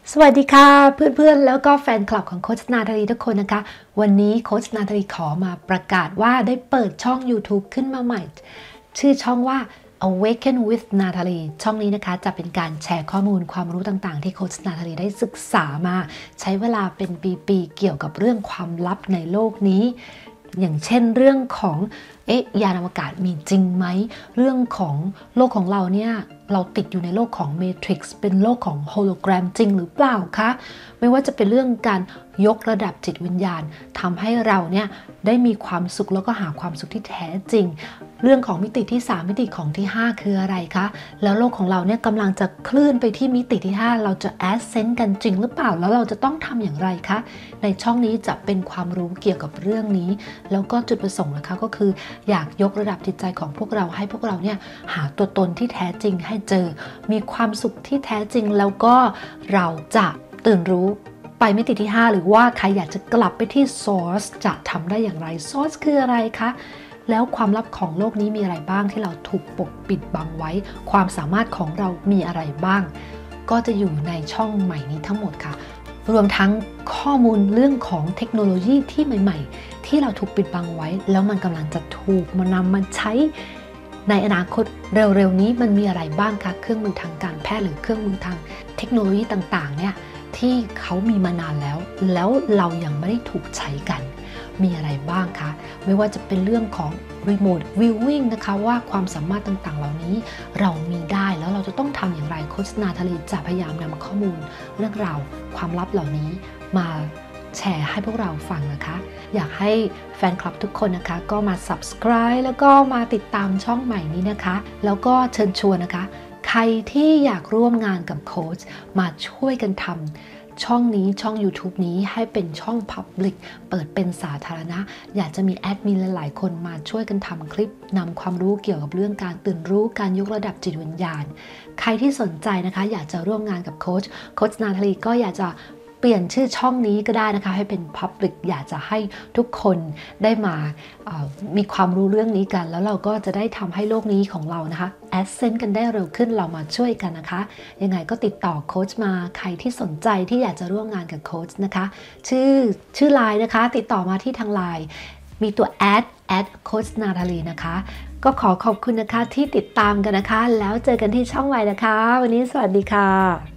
สวัสดีค่ะเพื่อนๆแล้วก็แฟนคลับของโค้ชนาธารีทุกคนนะคะวันนี้โค้ชนาธารีขอมาประกาศว่าได้เปิดช่อง YouTube ขึ้นมาใหม่ชื่อช่องว่า Awaken with Natalie ช่องนี้นะคะจะเป็นการแชร์ข้อมูลความรู้ต่างๆที่โค้ชนาธารีได้ศึกษามาใช้เวลาเป็นปีๆเกี่ยวกับเรื่องความลับในโลกนี้อย่างเช่นเรื่องของยานอวกาศมีจริงไหมเรื่องของโลกของเราเนี่ยเราติดอยู่ในโลกของ Matrix เป็นโลกของโฮโลแกรมจริงหรือเปล่าคะไม่ว่าจะเป็นเรื่องการยกระดับจิตวิญญาณทำให้เราเนี่ยได้มีความสุขแล้วก็หาความสุขที่แท้จริงเรื่องของมิติที่3มิติของที่5คืออะไรคะแล้วโลกของเราเนี่ยกำลังจะเคลื่อนไปที่มิติที่5เราจะ ascend กันจริงหรือเปล่าแล้วเราจะต้องทำอย่างไรคะในช่องนี้จะเป็นความรู้เกี่ยวกับเรื่องนี้แล้วก็จุดประสงค์นะคะก็คืออยากยกระดับจิตใจของพวกเราให้พวกเราเนี่ยหาตัวตนที่แท้จริงให้เจอมีความสุขที่แท้จริงแล้วก็เราจะตื่นรู้ไปมิติที่5หรือว่าใครอยากจะกลับไปที่ source จะทำได้อย่างไร source คืออะไรคะแล้วความลับของโลกนี้มีอะไรบ้างที่เราถูกปกปิดบังไว้ความสามารถของเรามีอะไรบ้างก็จะอยู่ในช่องใหม่นี้ทั้งหมดค่ะรวมทั้งข้อมูลเรื่องของเทคโนโลยีที่ใหม่ๆที่เราถูกปิดบังไว้แล้วมันกำลังจะถูกนำมาใช้ในอนาคตเร็วๆนี้มันมีอะไรบ้างคะเครื่องมือทางการแพทย์หรือเครื่องมือทางเทคโนโลยีต่างๆเนี่ยที่เขามีมานานแล้วเรายังไม่ได้ถูกใช้กันมีอะไรบ้างคะไม่ว่าจะเป็นเรื่องของ Remote Viewing นะคะว่าความสามารถต่างๆเหล่านี้เรามีได้แล้วเราจะต้องทำอย่างไรโค้ชนาธารีจะพยายามนำข้อมูลเรื่องราวความลับเหล่านี้มาแชร์ให้พวกเราฟังนะคะอยากให้แฟนคลับทุกคนนะคะก็มา subscribe แล้วก็มาติดตามช่องใหม่นี้นะคะแล้วก็เชิญชวนนะคะใครที่อยากร่วมงานกับโค้ชมาช่วยกันทำช่องนี้ช่อง YouTube นี้ให้เป็นช่อง Public เปิดเป็นสาธารณะอยากจะมีแอดมินหลายๆคนมาช่วยกันทำคลิปนำความรู้เกี่ยวกับเรื่องการตื่นรู้การยกระดับจิตวิญญาณใครที่สนใจนะคะอยากจะร่วมงานกับโค้ชนาธารีก็อยากจะเปลี่ยนชื่อช่องนี้ก็ได้นะคะให้เป็น Public อยากจะให้ทุกคนได้มามีความรู้เรื่องนี้กันแล้วเราก็จะได้ทำให้โลกนี้ของเรานะคะ Ascend กันได้เร็วขึ้นเรามาช่วยกันนะคะยังไงก็ติดต่อโค้ชมาใครที่สนใจที่อยากจะร่วมงานกับโค้ชนะคะชื่อไลน์นะคะติดต่อมาที่ทางไลน์มีตัวโค้ชนาธารีนะคะก็ขอบคุณนะคะที่ติดตามกันนะคะแล้วเจอกันที่ช่องใหม่นะคะวันนี้สวัสดีค่ะ